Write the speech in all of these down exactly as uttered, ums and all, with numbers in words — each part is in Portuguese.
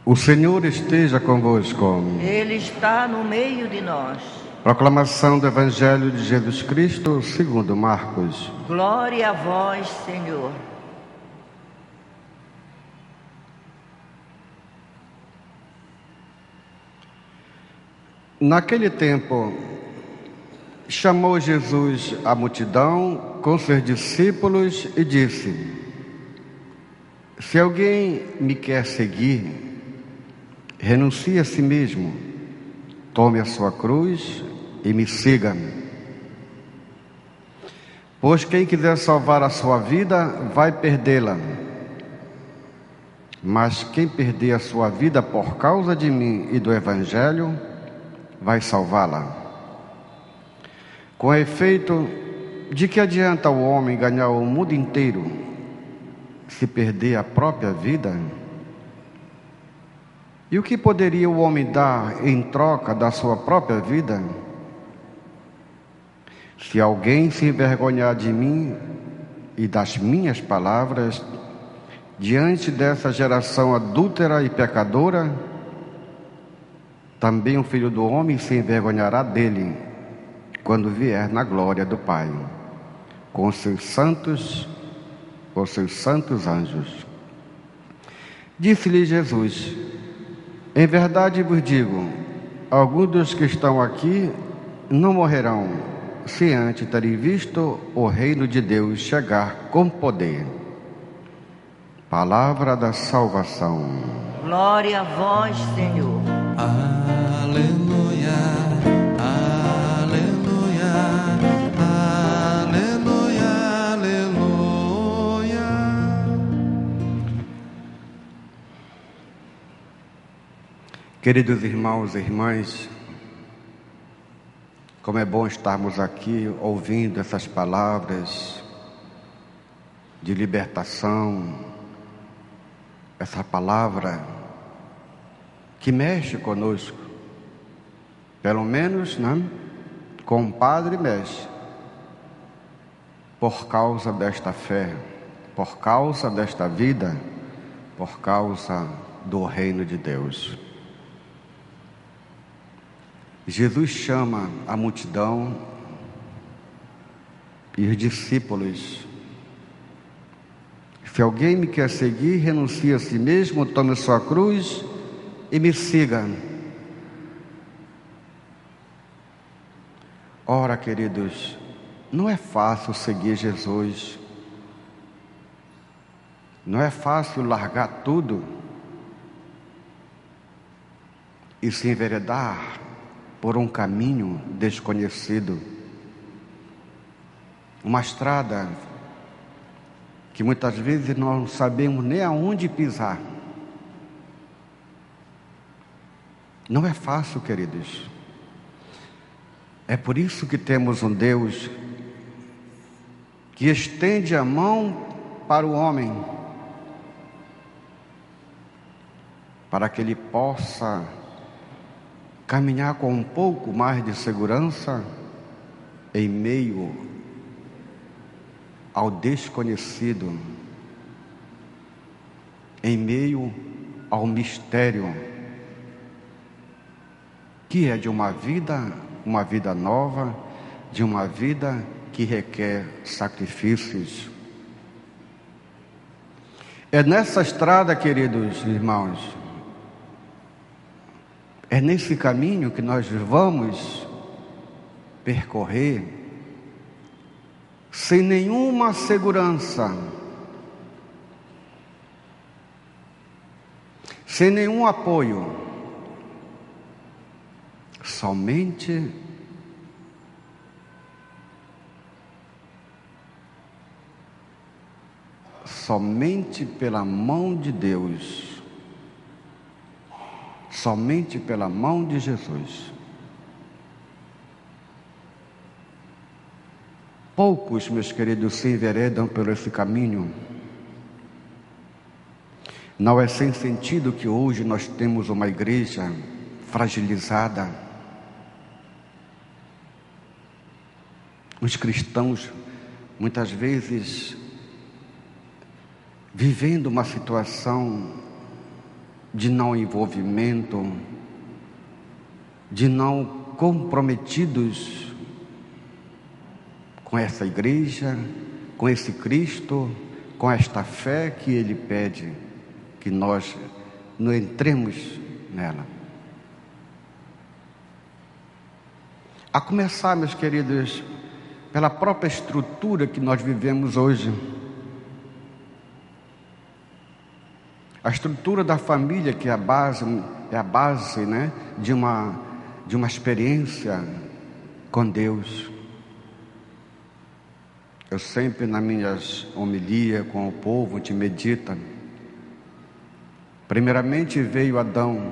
O Senhor esteja convosco. Ele está no meio de nós. Proclamação do Evangelho de Jesus Cristo segundo Marcos. Glória a vós, Senhor. Naquele tempo, chamou Jesus a multidão com seus discípulos e disse: Se alguém me quer seguir, renuncie a si mesmo, tome a sua cruz e me siga. Pois quem quiser salvar a sua vida, vai perdê-la. Mas quem perder a sua vida por causa de mim e do Evangelho, vai salvá-la. Com efeito, de que adianta o homem ganhar o mundo inteiro se perder a própria vida? E o que poderia o homem dar em troca da sua própria vida? Se alguém se envergonhar de mim e das minhas palavras, diante dessa geração adúltera e pecadora, também o Filho do Homem se envergonhará dele, quando vier na glória do Pai, com os seus santos, os seus santos anjos. Disse-lhe Jesus: Em verdade vos digo, alguns dos que estão aqui não morrerão, se antes terem visto o reino de Deus chegar com poder. Palavra da salvação. Glória a vós, Senhor. Aleluia, aleluia, aleluia, aleluia. Queridos irmãos e irmãs, como é bom estarmos aqui ouvindo essas palavras de libertação, essa palavra que mexe conosco, pelo menos, né, com o Padre mexe, por causa desta fé, por causa desta vida, por causa do reino de Deus. Jesus chama a multidão e os discípulos: Se alguém me quer seguir, renuncie a si mesmo, tome sua cruz e me siga. Ora, queridos, não é fácil seguir Jesus. Não é fácil largar tudo e se enveredar por um caminho desconhecido, uma estrada que muitas vezes nós não sabemos nem aonde pisar. Não é fácil, queridos. É por isso que temos um Deus que estende a mão para o homem, para que ele possa caminhar com um pouco mais de segurança em meio ao desconhecido, em meio ao mistério, que é de uma vida, uma vida nova, de uma vida que requer sacrifícios. É nessa estrada, queridos irmãos, é nesse caminho que nós vamos percorrer sem nenhuma segurança, sem nenhum apoio, somente somente pela mão de Deus. Somente pela mão de Jesus. Poucos, meus queridos, se enveredam por esse caminho. Não é sem sentido que hoje nós temos uma igreja fragilizada. Os cristãos, muitas vezes, vivendo uma situação de não envolvimento, de não comprometidos com essa igreja, com esse Cristo, com esta fé que Ele pede que nós não entremos nela. A começar, meus queridos, pela própria estrutura que nós vivemos hoje. A estrutura da família, que é a base, é a base, né, de uma, de uma experiência com Deus. Eu sempre, nas minhas homilias com o povo, te medita. Primeiramente veio Adão,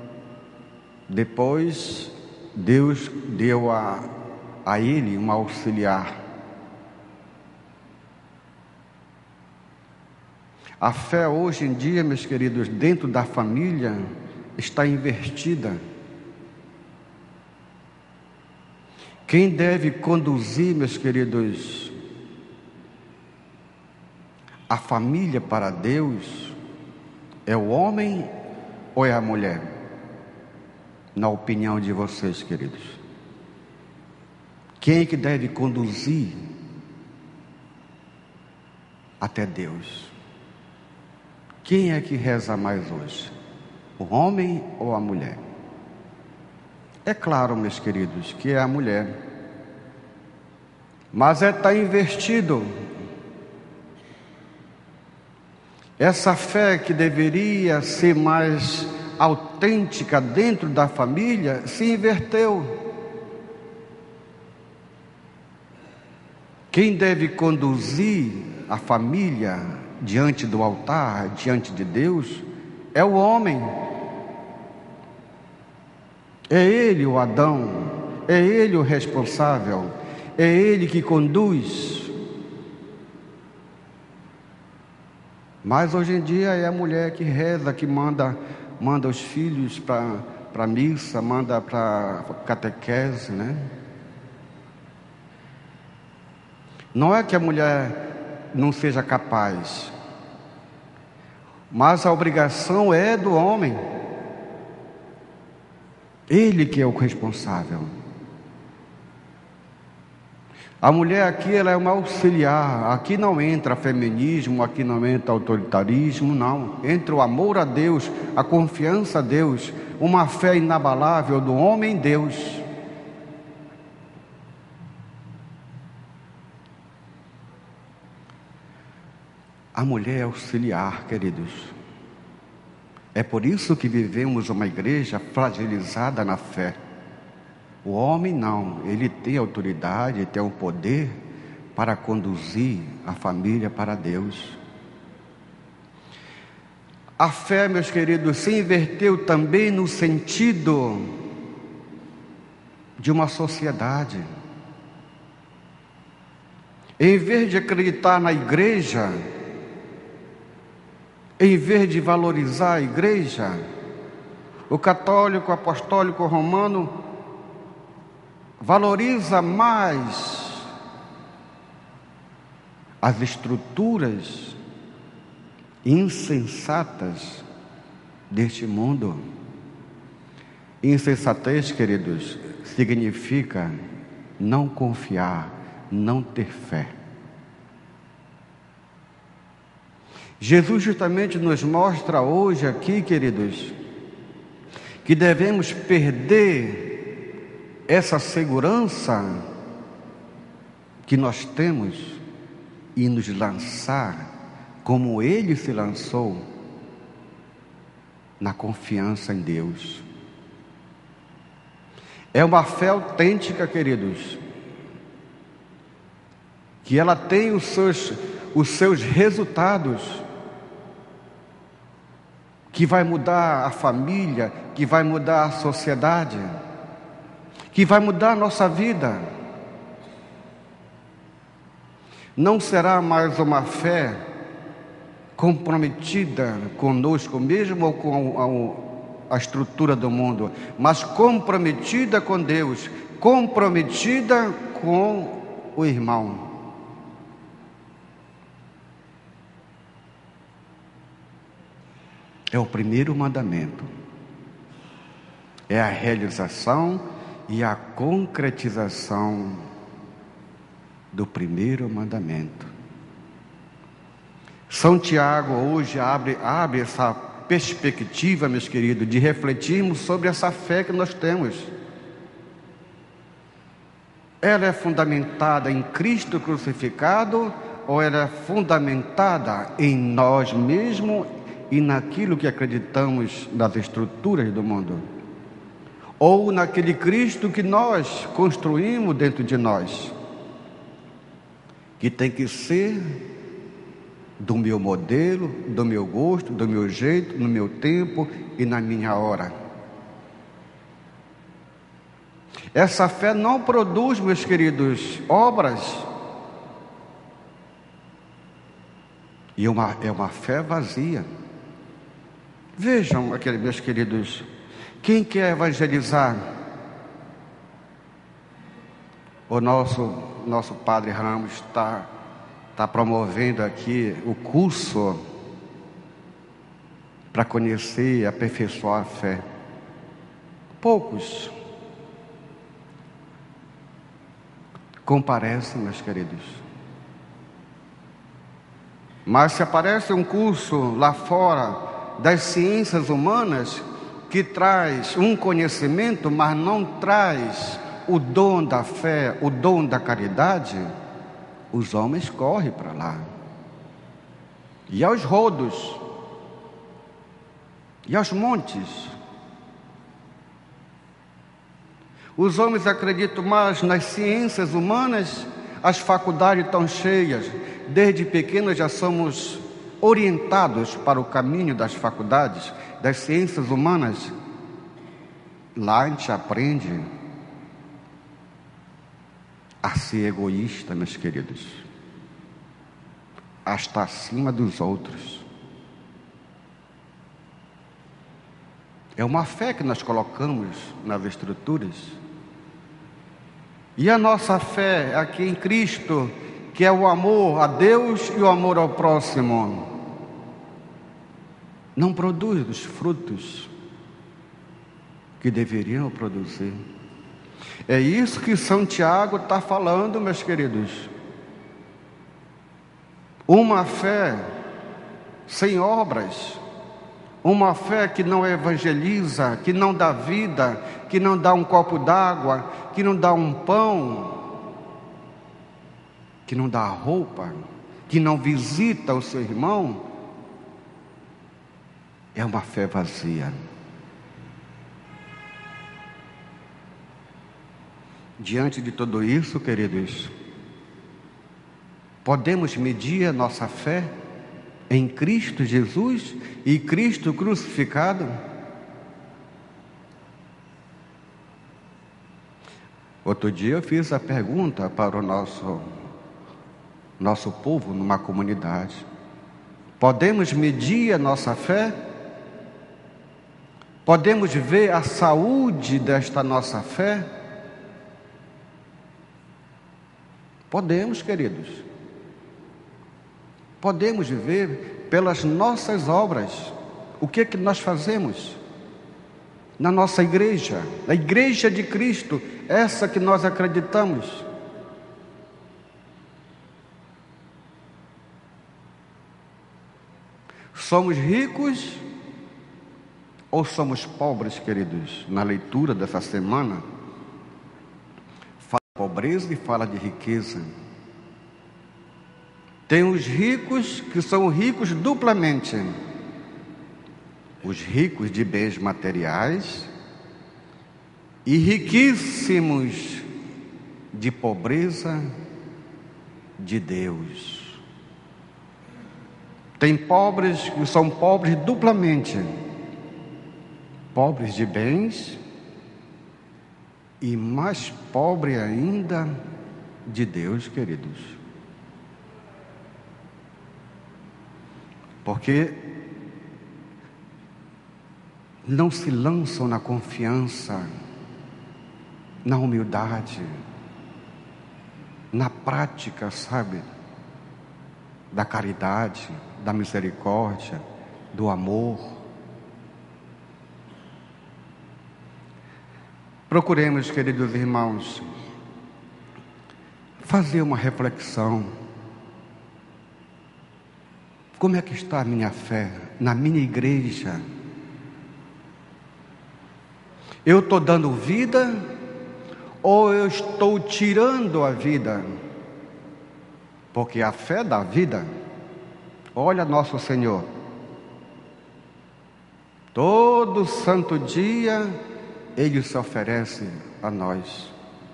depois Deus deu a, a ele um auxiliar. A fé hoje em dia, meus queridos, dentro da família, está invertida. Quem deve conduzir, meus queridos, a família para Deus, é o homem ou é a mulher? Na opinião de vocês, queridos. Quem é que deve conduzir até Deus? Quem é que reza mais hoje? O homem ou a mulher? É claro, meus queridos, que é a mulher. Mas é está invertido. Essa fé que deveria ser mais autêntica dentro da família se inverteu. Quem deve conduzir a família diante do altar, diante de Deus, é o homem. É ele o Adão, é ele o responsável, é ele que conduz. Mas hoje em dia é a mulher que reza, que manda, manda os filhos para a missa, manda para a catequese, né? Não é que a mulher não seja capaz, mas a obrigação é do homem. Ele que é o responsável. A mulher aqui, ela é uma auxiliar. Aqui não entra feminismo, aqui não entra autoritarismo, não. Entra o amor a Deus, a confiança a Deus, uma fé inabalável do homem em Deus. A mulher é auxiliar, queridos. É por isso que vivemos uma igreja fragilizada na fé. O homem não, ele tem autoridade, tem o poder para conduzir a família para Deus. A fé, meus queridos, se inverteu também no sentido de uma sociedade. Em vez de acreditar na igreja, em vez de valorizar a igreja, o católico, apostólico, romano valoriza mais as estruturas insensatas deste mundo. Insensatez, queridos, significa não confiar, não ter fé. Jesus justamente nos mostra hoje aqui, queridos, que devemos perder essa segurança que nós temos e nos lançar, como Ele se lançou, na confiança em Deus. É uma fé autêntica, queridos, que ela tem os seus, os seus resultados, que vai mudar a família, que vai mudar a sociedade, que vai mudar a nossa vida. Não será mais uma fé comprometida conosco mesmo ou com a, a estrutura do mundo, mas comprometida com Deus, comprometida com o irmão. É o primeiro mandamento. É a realização e a concretização do primeiro mandamento. São Tiago hoje abre, abre essa perspectiva, meus queridos, de refletirmos sobre essa fé que nós temos. Ela é fundamentada em Cristo crucificado ou ela é fundamentada em nós mesmos e naquilo que acreditamos nas estruturas do mundo? Ou naquele Cristo que nós construímos dentro de nós, que tem que ser do meu modelo, do meu gosto, do meu jeito, no meu tempo e na minha hora. Essa fé não produz, meus queridos, obras. E uma, é uma fé vazia. Vejam, aqueles, meus queridos, quem quer evangelizar? O nosso, nosso Padre Ramos está tá promovendo aqui o curso para conhecer e aperfeiçoar a fé. Poucos comparecem, meus queridos. Mas se aparece um curso lá fora das ciências humanas que traz um conhecimento, mas não traz o dom da fé, o dom da caridade, os homens correm para lá. E aos rodos, e aos montes. Os homens acreditam mais nas ciências humanas, as faculdades estão cheias. Desde pequenos já somos orientados para o caminho das faculdades, das ciências humanas. Lá a gente aprende a ser egoísta, meus queridos, a estar acima dos outros. É uma fé que nós colocamos nas estruturas. E a nossa fé aqui em Cristo, que é o amor a Deus e o amor ao próximo, não produz os frutos que deveriam produzir. É isso que São Tiago está falando, meus queridos. Uma fé sem obras, uma fé que não evangeliza, que não dá vida, que não dá um copo d'água, que não dá um pão, que não dá roupa, que não visita o seu irmão, é uma fé vazia. Diante de tudo isso, queridos, podemos medir a nossa fé em Cristo Jesus e Cristo crucificado? Outro dia eu fiz a pergunta para o nosso, nosso povo numa comunidade. Podemos medir a nossa fé? Podemos ver a saúde desta nossa fé? Podemos, queridos. Podemos viver pelas nossas obras. O que é que nós fazemos na nossa igreja, na igreja de Cristo, essa que nós acreditamos? Somos ricos ou somos pobres, queridos? Na leitura dessa semana, fala de pobreza e fala de riqueza. Tem os ricos que são ricos duplamente. Os ricos de bens materiais e riquíssimos de pobreza de Deus. Tem pobres que são pobres duplamente. Pobres de bens e mais pobre ainda de Deus, queridos. Porque não se lançam na confiança, na humildade, na prática, sabe, da caridade, da misericórdia, do amor. Procuremos, queridos irmãos, fazer uma reflexão. Como é que está a minha fé na minha igreja? Eu estou dando vida ou eu estou tirando a vida? Porque a fé dá vida. Olha nosso Senhor. Todo santo dia Ele se oferece a nós.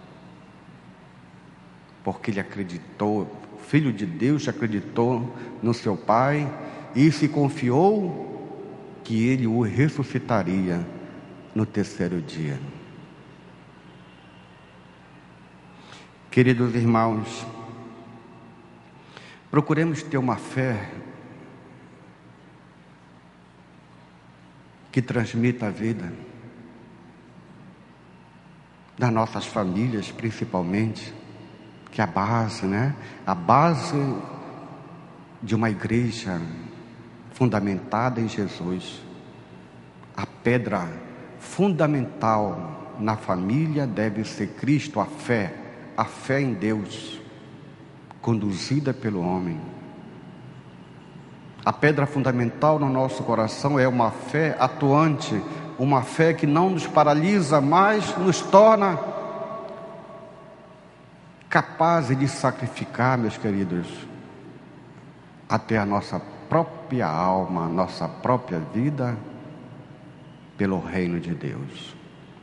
Porque Ele acreditou, o Filho de Deus acreditou no seu Pai e se confiou que Ele o ressuscitaria no terceiro dia. Queridos irmãos, procuremos ter uma fé que transmita a vida, das nossas famílias principalmente, que é a base, né? A base de uma igreja fundamentada em Jesus. A pedra fundamental na família deve ser Cristo, a fé, a fé em Deus, conduzida pelo homem. A pedra fundamental no nosso coração é uma fé atuante, uma fé que não nos paralisa, mas nos torna capazes de sacrificar, meus queridos, até a nossa própria alma, a nossa própria vida, pelo reino de Deus.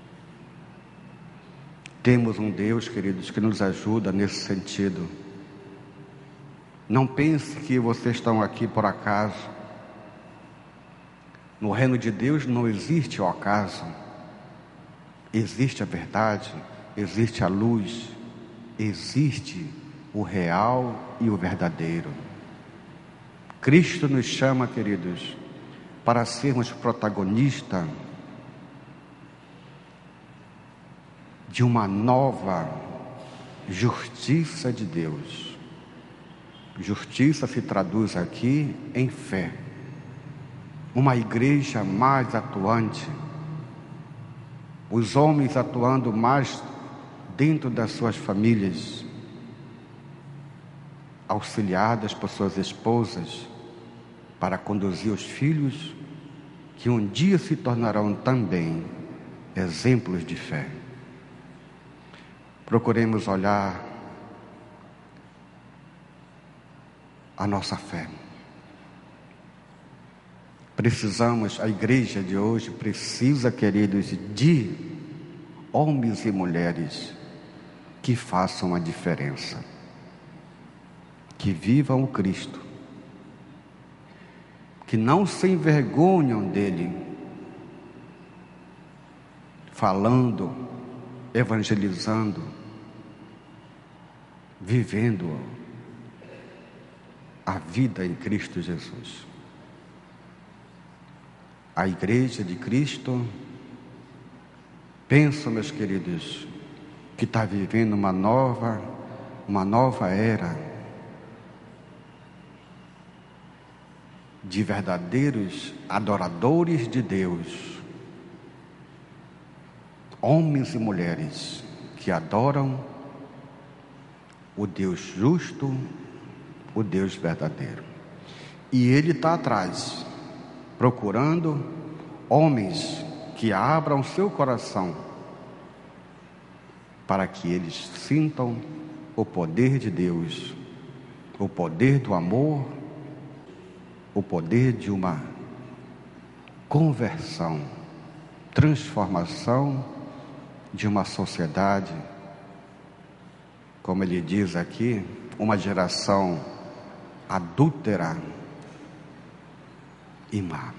Temos um Deus, queridos, que nos ajuda nesse sentido. Não pense que vocês estão aqui por acaso. No reino de Deus não existe o acaso. Existe a verdade, existe a luz, existe o real e o verdadeiro. Cristo nos chama, queridos, para sermos protagonistas de uma nova justiça de Deus. Justiça se traduz aqui em fé. Uma igreja mais atuante, os homens atuando mais dentro das suas famílias, auxiliadas por suas esposas, para conduzir os filhos, que um dia se tornarão também exemplos de fé. Procuremos olhar a nossa fé. Precisamos, a igreja de hoje precisa, queridos, de homens e mulheres que façam a diferença, que vivam o Cristo, que não se envergonham dele, falando, evangelizando, vivendo a vida em Cristo Jesus. A igreja de Cristo, penso, meus queridos, que está vivendo uma nova, uma nova era de verdadeiros adoradores de Deus, homens e mulheres que adoram o Deus justo, o Deus verdadeiro. E Ele está atrás, procurando homens que abram seu coração para que eles sintam o poder de Deus, o poder do amor, o poder de uma conversão, transformação de uma sociedade, como ele diz aqui, uma geração adúltera e má.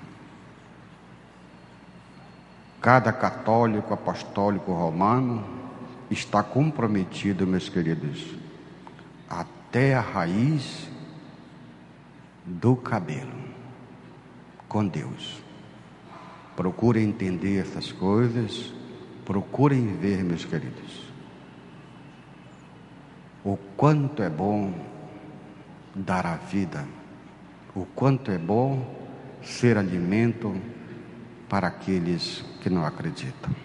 Cada católico apostólico romano está comprometido, meus queridos, até a raiz do cabelo, com Deus. Procurem entender essas coisas, procurem ver, meus queridos, o quanto é bom dar a vida, o quanto é bom ser alimento para aqueles que não acreditam.